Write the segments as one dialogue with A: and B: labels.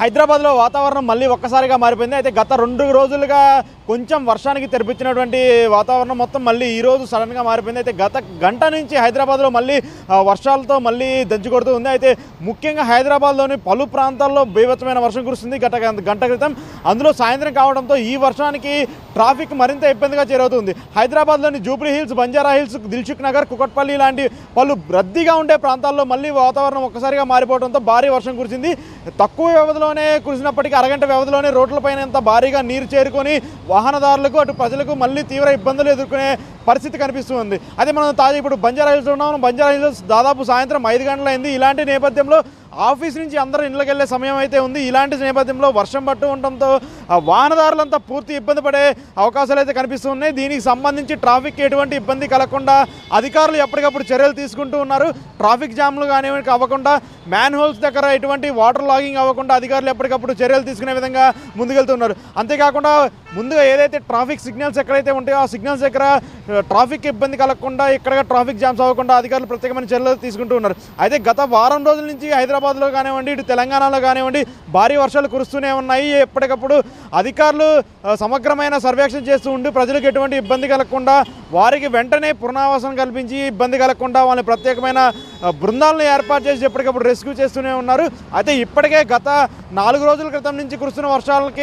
A: హైదరాబాద్లో వాతావరణం మళ్ళీ ఒక్కసారిగా మారిపోయింది. అయితే గత 2 రోజులుగా కొంచెం వర్షానికి తెరిపించినటువంటి వాతావరణం మొత్తం మళ్ళీ ఈరోజు సడన్గా మారిపోయింది. అయితే గత గంట నుంచి హైదరాబాద్లో మళ్ళీ వర్షాలతో మళ్ళీ దంచుకొడుతూ ఉంది. అయితే ముఖ్యంగా హైదరాబాద్లోని పలు ప్రాంతాల్లో బీభత్సమైన వర్షం కురుస్తుంది గంట క్రితం. అందులో సాయంత్రం కావడంతో ఈ వర్షానికి ట్రాఫిక్ మరింత ఇబ్బందిగా చేరవుతుంది. హైదరాబాద్లోని జూబ్లీ హిల్స్, బంజారా హిల్స్, దిల్సుఖ్ నగర్, కుకట్పల్లి లాంటి పలు రద్దీగా ఉండే ప్రాంతాల్లో మళ్ళీ వాతావరణం ఒక్కసారిగా మారిపోవడంతో భారీ వర్షం కురిసింది. తక్కువ వ్యవధిలోనే కురిసినప్పటికీ అరగంట వ్యవధిలోనే రోడ్లపైన ఎంత భారీగా నీరు చేరుకొని వాహనదారులకు అటు ప్రజలకు మళ్ళీ తీవ్ర ఇబ్బందులు ఎదుర్కొనే పరిస్థితి కనిపిస్తుంది. అదే మనం ఇప్పుడు బంజారా హిల్స్ ఉన్నాము. బంజారా హిల్స్ దాదాపు సాయంత్రం 5 గంటలైంది. ఇలాంటి నేపథ్యంలో ఆఫీస్ నుంచి అందరూ ఇళ్ళకి వెళ్ళే సమయం అయితే ఉంది. ఇలాంటి నేపథ్యంలో వర్షం పట్టు ఉండడంతో వాహనదారులంతా పూర్తి ఇబ్బంది పడే అవకాశాలు అయితే కనిపిస్తున్నాయి. దీనికి సంబంధించి ట్రాఫిక్ ఎటువంటి ఇబ్బంది కలగకుండా అధికారులు ఎప్పటికప్పుడు చర్యలు తీసుకుంటూ ఉన్నారు. ట్రాఫిక్ జామ్లు కానివ్వండి అవ్వకుండా, మ్యాన్ హోల్స్ దగ్గర ఎటువంటి వాటర్ లాగింగ్ అవ్వకుండా అధికారులు ఎప్పటికప్పుడు చర్యలు తీసుకునే విధంగా ముందుకెళ్తున్నారు. అంతేకాకుండా ముందుగా ఏదైతే ట్రాఫిక్ సిగ్నల్స్ ఎక్కడైతే ఉంటాయో ఆ సిగ్నల్స్ దగ్గర ట్రాఫిక్ ఇబ్బంది కలగకుండా, ఇక్కడ ట్రాఫిక్ జామ్స్ అవ్వకుండా అధికారులు ప్రత్యేకమైన చర్యలు తీసుకుంటూ ఉన్నారు. అయితే గత వారం రోజుల నుంచి హైదరాబాద్లో కానివ్వండి, ఇటు తెలంగాణలో కానివ్వండి భారీ వర్షాలు కురుస్తూనే ఉన్నాయి. ఎప్పటికప్పుడు అధికారులు సమగ్రమైన సర్వేక్షణ చేస్తూ ఉండి ప్రజలకు ఎటువంటి ఇబ్బంది కలగకుండా, వారికి వెంటనే పునరావాసం కల్పించి ఇబ్బంది కలగకుండా వాళ్ళని ప్రత్యేకమైన బృందాలను ఏర్పాటు చేసి ఎప్పటికప్పుడు రెస్క్యూ చేస్తూనే ఉన్నారు. అయితే ఇప్పటికే గత 4 రోజుల క్రితం నుంచి కురుస్తున్న వర్షాలకి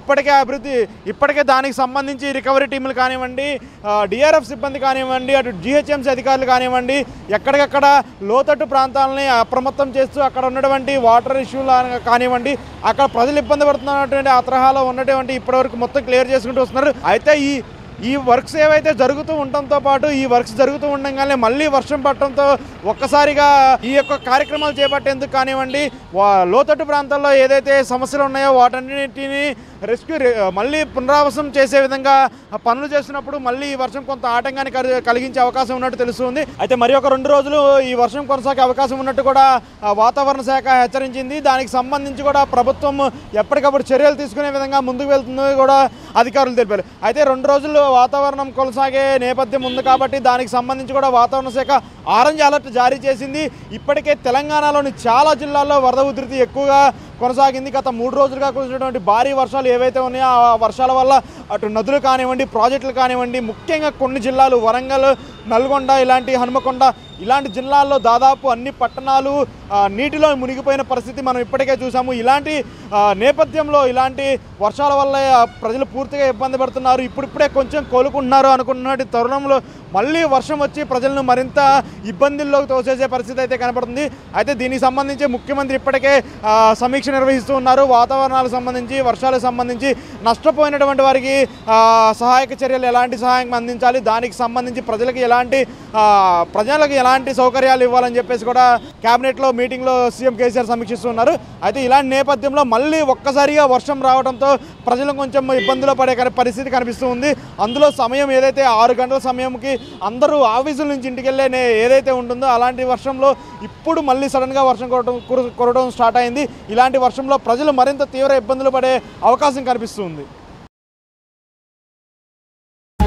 A: ఇప్పటికే దానికి సంబంధించి రికవరీ టీములు కానివ్వండి, డిఆర్ఎఫ్ సిబ్బంది కానివ్వండి, అటు జిహెచ్ఎంసీ అధికారులు కానివ్వండి, ఎక్కడికక్కడ లోతట్టు ప్రాంతాలని అప్రమత్తం చేస్తూ అక్కడ ఉన్నటువంటి వాటర్ ఇష్యూలు కానివ్వండి, అక్కడ ప్రజలు ఇబ్బంది పడుతున్నటువంటి ఆ తరహాలో ఉన్నటువంటి ఇప్పటివరకు మొత్తం క్లియర్ చేసుకుంటూ వస్తున్నారు. అయితే ఈ వర్క్స్ ఏవైతే జరుగుతూ ఉండటంతో పాటు ఈ వర్క్స్ జరుగుతూ ఉండగానే మళ్ళీ వర్షం పడటంతో ఒక్కసారిగా ఈ యొక్క కార్యక్రమాలు చేపట్టేందుకు కానివ్వండి, లోతట్టు ప్రాంతాల్లో ఏదైతే సమస్యలు ఉన్నాయో వాటన్నిటిని మళ్ళీ పునరావాసం చేసే విధంగా పనులు చేస్తున్నప్పుడు మళ్ళీ ఈ వర్షం కొంత ఆటంకాన్ని కలిగించే అవకాశం ఉన్నట్టు తెలుస్తుంది. అయితే మరి ఒక 2 రోజులు ఈ వర్షం కొనసాగే అవకాశం ఉన్నట్టు కూడా వాతావరణ శాఖ హెచ్చరించింది. దానికి సంబంధించి కూడా ప్రభుత్వం ఎప్పటికప్పుడు చర్యలు తీసుకునే విధంగా ముందుకు వెళ్తుందని కూడా అధికారులు తెలిపారు. అయితే 2 రోజులు వాతావరణం కొనసాగే నేపథ్యం ఉంది కాబట్టి దానికి సంబంధించి కూడా వాతావరణ శాఖ ఆరెంజ్ అలర్ట్ జారీ చేసింది. ఇప్పటికే తెలంగాణలోని చాలా జిల్లాల్లో వరద ఉధృతి ఎక్కువగా కొనసాగింది. గత 3 రోజులుగా కురిసినటువంటి భారీ వర్షాలు ఏవైతే ఉన్నాయో ఆ వర్షాల వల్ల అటు నదులు కానివ్వండి, ప్రాజెక్టులు కానివ్వండి, ముఖ్యంగా కొన్ని జిల్లాలు వరంగల్, నల్గొండ, హనుమకొండ ఇలాంటి జిల్లాల్లో దాదాపు అన్ని పట్టణాలు నీటిలో మునిగిపోయిన పరిస్థితి మనం ఇప్పటికే చూసాము. ఇలాంటి నేపథ్యంలో ఇలాంటి వర్షాల వల్ల ప్రజలు పూర్తిగా ఇబ్బంది పడుతున్నారు. ఇప్పుడిప్పుడే కొంచెం కోలుకుంటున్నారు అనుకున్నటువంటి తరుణంలో మళ్ళీ వర్షం వచ్చి ప్రజలను మరింత ఇబ్బందుల్లోకి తోసేసే పరిస్థితి అయితే కనపడుతుంది. అయితే దీనికి సంబంధించి ముఖ్యమంత్రి ఇప్పటికే సమీక్ష నిర్వహిస్తూ ఉన్నారు. వాతావరణాలకు సంబంధించి, వర్షాలకు సంబంధించి నష్టపోయినటువంటి వారికి సహాయక చర్యలు ఎలాంటి సహాయం అందించాలి, దానికి సంబంధించి ప్రజలకు ఎలాంటి సౌకర్యాలు ఇవ్వాలని చెప్పేసి కూడా క్యాబినెట్లో మీటింగ్లో సీఎం కేసీఆర్ సమీక్షిస్తున్నారు. అయితే ఇలాంటి నేపథ్యంలో మళ్ళీ ఒక్కసారిగా వర్షం రావడంతో ప్రజలు కొంచెం ఇబ్బందులు పడే పరిస్థితి కనిపిస్తూ ఉంది. అందులో సమయం ఏదైతే 6 గంటల సమయంకి అందరూ ఆఫీసుల నుంచి ఇంటికి వెళ్ళే ఏదైతే ఉంటుందో అలాంటి వర్షంలో ఇప్పుడు మళ్ళీ సడన్గా వర్షం కురవడం స్టార్ట్ అయింది. ఇలాంటి వర్షంలో ప్రజలు మరింత తీవ్ర ఇబ్బందులు పడే అవకాశం కనిపిస్తుంది.